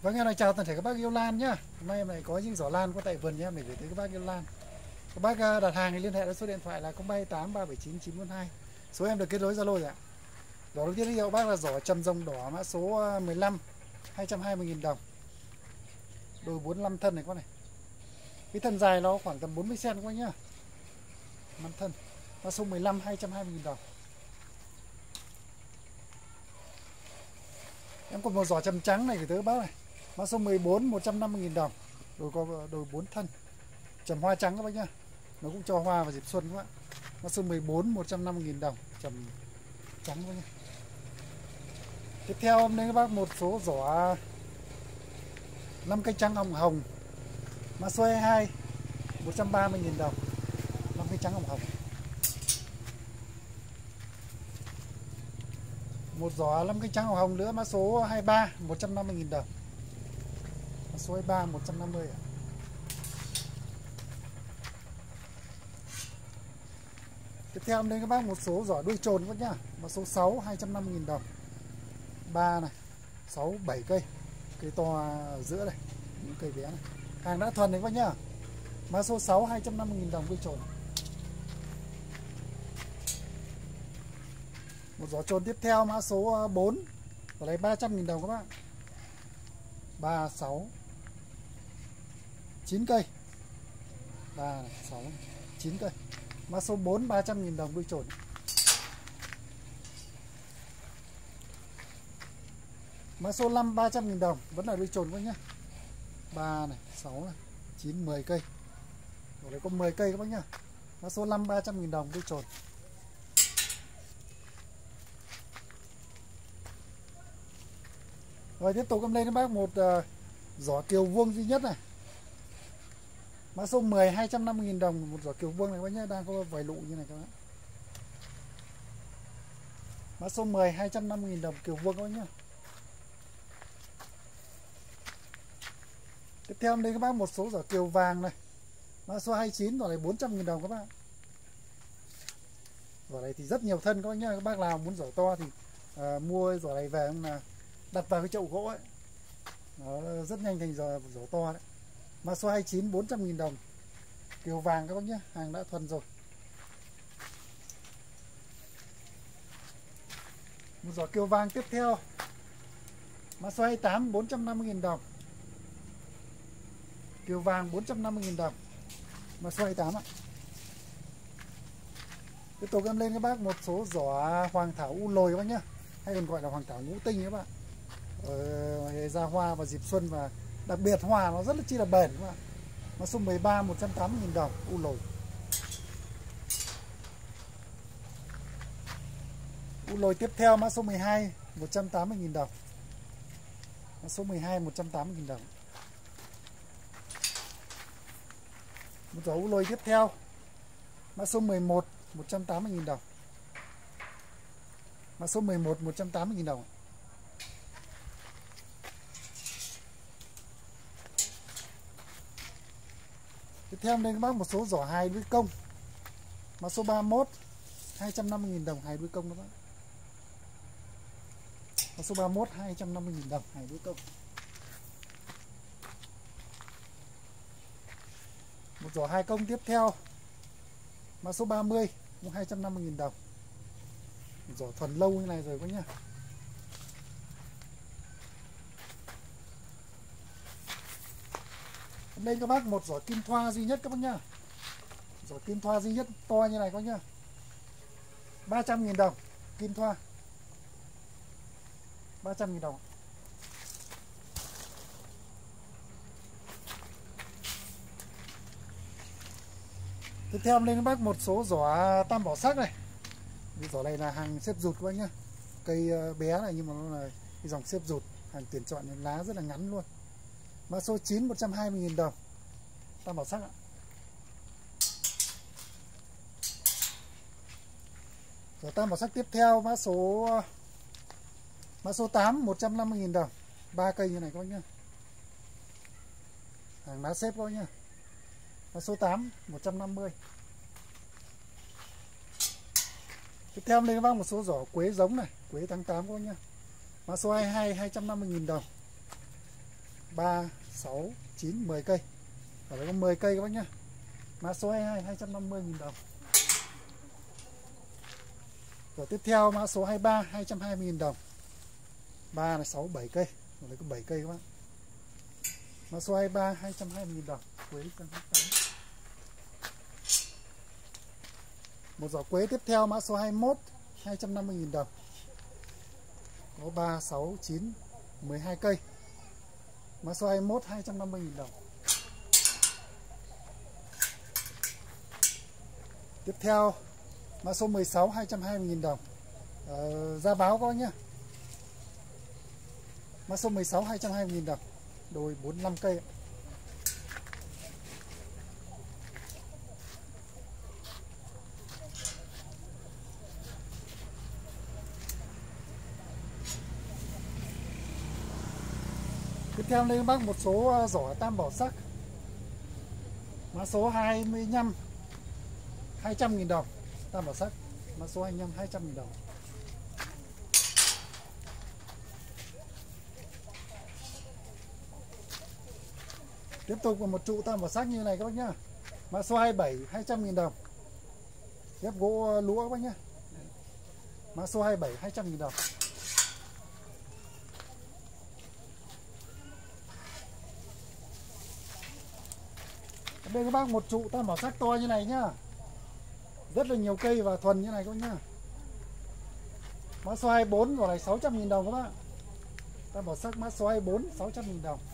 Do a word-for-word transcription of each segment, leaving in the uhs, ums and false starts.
Vâng, em này chào toàn thể các bác yêu lan nhá. Hôm nay em lại có những giỏ lan có tại vườn nhà em để gửi tới các bác yêu lan. Các bác đặt hàng thì liên hệ với số điện thoại là không ba tám ba bảy chín chín bốn hai. Số em được kết nối Zalo rồi ạ. Giỏ đầu tiên giới thiệu bác là giỏ trầm rồng đỏ mã số mười lăm, hai trăm hai mươi nghìn đồng. Đôi bốn mươi lăm thân này con này. Cái thân dài nó khoảng tầm bốn mươi xăng ti mét các bác nhá. năm thân. Mã số mười lăm, hai trăm hai mươi nghìn đồng. Em còn một giỏ trầm trắng này gửi tới các bác này. Mã số mười bốn, một trăm năm mươi nghìn đồng. Đôi có đôi bốn thân. Trầm hoa trắng các bác nhá. Nó cũng cho hoa vào dịp xuân các bạn. Mã số mười bốn, một trăm năm mươi nghìn đồng. Trầm trắng các bác nhá. Tiếp theo hôm nay các bác một số giỏ năm cây trắng hồng hồng. Mã số hai mươi hai, một trăm ba mươi nghìn đồng. năm cây trắng hồng hồng. Một giỏ năm cây trắng hồng hồng nữa, mã số hai mươi ba, một trăm năm mươi nghìn đồng. Mã số hai mươi ba, một trăm năm mươi ạ. Tiếp theo em đến các bác một số giỏ đuôi trồn các nhá. Mã số sáu, hai trăm năm mươi nghìn đồng. ba này, sáu, bảy cây. Cây to ở giữa đây, những cây bé này. Hàng đã thuần này các bác nhá. Mã số sáu, hai trăm năm mươi nghìn đồng đuôi trồn. Một giỏ trồn tiếp theo mã số bốn. Ở đây ba trăm nghìn đồng các bác. ba, sáu, chín cây. ba, sáu, chín cây. Mã số bốn, ba trăm nghìn đồng đuôi trồn. Mã số năm, ba trăm nghìn đồng. Vẫn là đuôi trồn các nhá. ba này, sáu này, chín, mười cây. Ở đây có mười cây các bác nhá. Mã số năm, ba trăm nghìn đồng đuôi trồn. Rồi tiếp tục em lên các bác một uh, giỏ kiều vuông duy nhất này. Mã số mười, hai trăm năm mươi nghìn đồng một giỏ kiều vuông này các bác nhá, đang có vài lụ như này các bác. Mã số mười, hai trăm năm mươi nghìn đồng kiều vuông các bác nhá. Tiếp theo em lên các bác một số giỏ kiều vàng này. Mã số hai mươi chín, giỏ này bốn trăm nghìn đồng các bác. Giỏ này thì rất nhiều thân các bác nhá, các bác nào muốn giỏ to thì uh, mua giỏ này về là đặt vào cái chậu gỗ ấy. Nó rất nhanh thành giỏ, giỏ to đấy. Mã số hai mươi chín, bốn trăm nghìn đồng. Kiều vàng các bác nhé, hàng đã thuần rồi. Một giỏ kiều vàng tiếp theo. Mã số hai mươi tám, bốn trăm năm mươi nghìn đồng. Kiều vàng bốn trăm năm mươi nghìn đồng. Mã số hai mươi tám ạ. Tiếp tục em lên các bác một số giỏ hoàng thảo u lồi các bác nhé, hay còn gọi là hoàng thảo ngũ tinh các bạn. Ờ, ra hoa vào dịp xuân và đặc biệt hoa nó rất là chi là bền các bạn. Mã số mười ba, một trăm tám mươi nghìn đồng u lồi. U lồi tiếp theo mã số mười hai, một trăm tám mươi nghìn đồng. Mã số mười hai, một trăm tám mươi nghìn đồng. Một giỏ u lồi tiếp theo mã số mười một, một trăm tám mươi nghìn đồng. Mã số mười một, một trăm tám mươi nghìn đồng. Tiếp theo đây các bác một số giỏ hài đuôi công. Mã số ba mươi mốt, hai trăm năm mươi nghìn đồng hài đuôi công các bác. Mã số ba mươi mốt, hai trăm năm mươi nghìn đồng hài đuôi công. Một giỏ hai công tiếp theo. Mã số ba mươi, hai trăm năm mươi nghìn đồng. Một giỏ thuần lâu như này rồi các nhá. Đây các bác một giỏ kim thoa duy nhất các bác nhá. Giỏ kim thoa duy nhất to như này các bác nhá. ba trăm nghìn đồng kim thoa. ba trăm nghìn đồng. Tiếp theo lên các bác một số giỏ tam bảo sắc này. Cái giỏ này là hàng xếp rụt các bác nhá. Cây bé này nhưng mà nó là cái dòng xếp rụt, hàng tuyển chọn, lá rất là ngắn luôn. Mã số chín, một trăm hai mươi nghìn đồng. Tam bảo sắc ạ. Rồi tam bảo sắc tiếp theo mã số mã số tám, một trăm năm mươi nghìn đồng. ba cây như này các bác nhá. Hàng lá xếp các bác nhá. Mã số tám, một trăm năm mươi. Tiếp theo đây các bác một số giỏ quế giống này, quế tháng tám các bác nhá. Mã số hai mươi hai, hai trăm năm mươi nghìn đồng. ba, sáu, chín, mười cây. Ở đây có mười cây các bác nhá. Mã số hai mươi hai hai trăm năm mươi nghìn đồng. Rồi tiếp theo mã số hai mươi ba hai trăm hai mươi nghìn đồng. ba là sáu, bảy cây. Ở đây có bảy cây các bác. Mã số hai mươi ba hai trăm hai mươi nghìn đồng. Quế cân một giỏ quế tiếp theo mã số hai mươi mốt hai trăm năm mươi nghìn đồng. Có ba, sáu, chín, mười hai cây. Mã số hai mươi mốt hai trăm năm mươi nghìn đồng. Tiếp theo mã số mười sáu hai trăm hai mươi nghìn đồng. Ờ, ra báo có nhá. Mã số mười sáu hai trăm hai mươi nghìn đồng. Đôi bốn mươi lăm cây. Tiếp theo lên bác một số giỏ tam bảo sắc. Mã số hai mươi lăm hai trăm nghìn đồng. Tam bảo sắc. Mã số hai mươi lăm hai trăm nghìn đồng. Tiếp tục là một trụ tam bảo sắc như này các bác nhá. Mã số hai mươi bảy hai trăm nghìn đồng. Ghép gỗ lũa các bác nhá. Mã số hai mươi bảy hai trăm nghìn đồng. Đây các bác một trụ tam bảo sắc to như này nhá. Rất là nhiều cây và thuần như này các bác nhá. Mã số hai mươi bốn rồi này sáu trăm nghìn đồng các bác. Tam bảo sắc mã số hai mươi bốn sáu trăm nghìn đồng.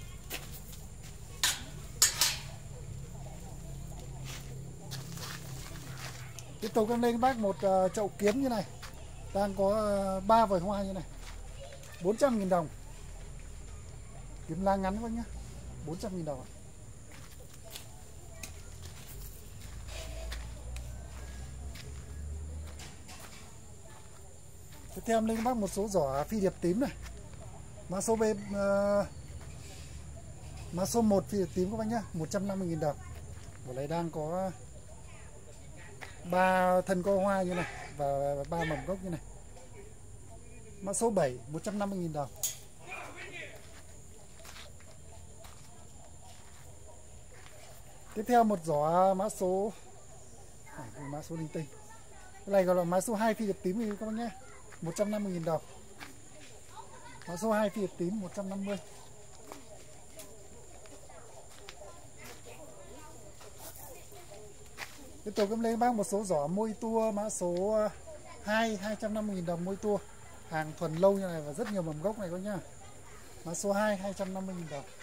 Tiếp tục em lên các bác một uh, chậu kiếm như này. Đang có uh, ba vòi hoa như này. bốn trăm nghìn đồng. Kiếm la ngắn các bác nhá. bốn trăm nghìn đồng ạ. Tiếp theo em lên các bác một số giỏ phi điệp tím này. Mã số B uh, mã số một phi điệp tím các bác nhá, một trăm năm mươi nghìn đồng. Ở đây đang có ba thân co hoa như này và ba mầm gốc như này. Mã số bảy một trăm năm mươi nghìn đồng. Tiếp theo một giỏ mã số à, mã số linh tinh. Cái này gọi là mã số hai phi điệp tím các bác nhé, một trăm năm mươi nghìn đồng. Mã số hai phi điệp tím một trăm năm mươi. Tiếp tục em lên bác một số giỏ môi tua mã số hai hai trăm năm mươi nghìn đồng môi tua. Hàng thuần lâu như này và rất nhiều mầm gốc này các nhá. Mã số hai hai trăm năm mươi nghìn đồng.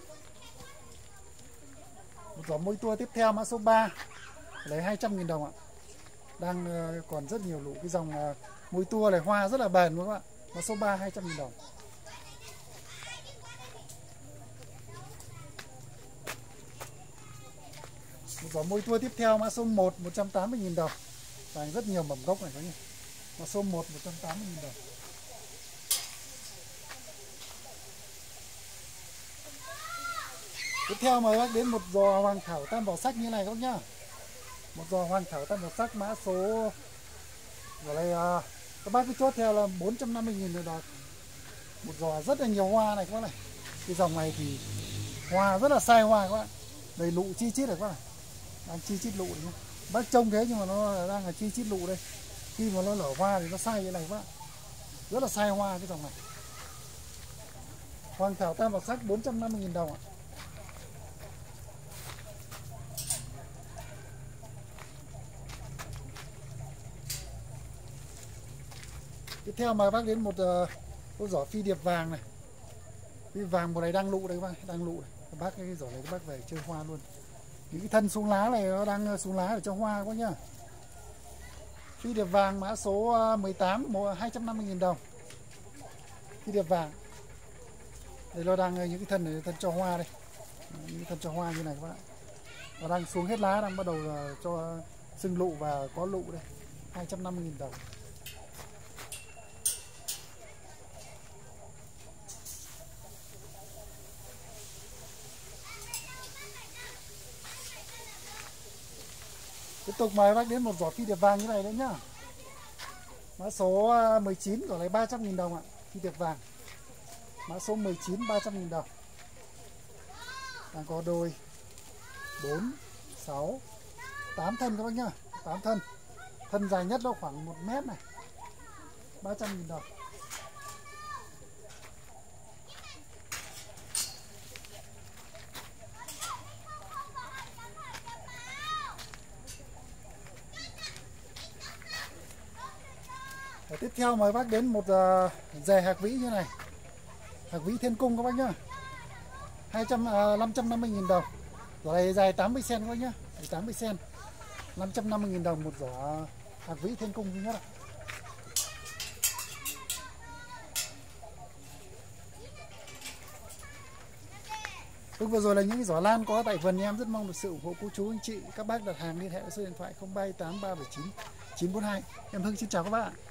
Một giỏ môi tua tiếp theo mã số ba lấy hai trăm nghìn đồng ạ. Đang còn rất nhiều lũ cái dòng môi tua này, hoa rất là bền luôn các bạn. Mã số ba hai trăm nghìn đồng. Một giỏ môi tua tiếp theo mã số một một trăm tám mươi nghìn đồng. Đang rất nhiều mầm gốc này các nhá. Mã số một một trăm tám mươi nghìn đồng. Tiếp theo mời bác đến một giò hoàng thảo tam bảo sắc như này các nhá. Một giò hoàng thảo tam bảo sắc mã số ở đây à, các bác cứ chốt theo là bốn trăm năm mươi nghìn rồi đó. Một giò rất là nhiều hoa này các bác này. Cái dòng này thì hoa rất là sai hoa các bạn. Đầy lụ chi chít rồi các bạn. Đang chi chít lụ đấy nhá. Bác trông thế nhưng mà nó đang là chi chít lụ đây. Khi mà nó nở hoa thì nó sai như này các bạn. Rất là sai hoa cái dòng này. Hoàng thảo tam bảo sắc bốn trăm năm mươi nghìn đồng ạ. Tiếp theo mời bác đến một uh, giỏ phi điệp vàng này. Phi vàng một này đang lụ đây các bác, đang lụ này. Các bác cái giỏ này các bác về chơi hoa luôn. Những cái thân xuống lá này nó đang xuống lá để cho hoa quá nhá. Phi điệp vàng mã số mười tám hai trăm năm mươi nghìn đồng. Phi điệp vàng. Đây nó đang những cái thân này, thân cho hoa đây. Những cái thân cho hoa như này các bạn. Nó đang xuống hết lá, đang bắt đầu là cho sưng lụ và có lụ đây. hai trăm năm mươi nghìn đồng. Tiếp tục mời bác đến một giỏ phi điệp vàng như này đấy nhá. Mã số mười chín giỏ này ba trăm nghìn đồng ạ. Phi điệp vàng. Mã số mười chín ba trăm nghìn đồng. Đang có đôi, bốn, sáu, tám thân các bác nhá. tám thân. Thân dài nhất nó khoảng một mét này. ba trăm nghìn đồng. Và tiếp theo mời bác đến một uh, dề hạc vĩ như này. Hạc vĩ thiên cung các bác nhá. hai trăm, uh, năm trăm năm mươi nghìn đồng. Giỏ này dài tám mươi xen-ti-mét các bác nhá. tám mươi xen-ti-mét. năm trăm năm mươi nghìn đồng một giỏ hạc vĩ thiên cung duy nhất ạ. Lúc vừa rồi là những giỏ lan có tại vườn nhà em, rất mong được sự ủng hộ cô chú anh chị các bác đặt hàng liên hệ số điện thoại không ba tám ba bảy chín chín bốn hai. Em Hưng xin chào các bạn.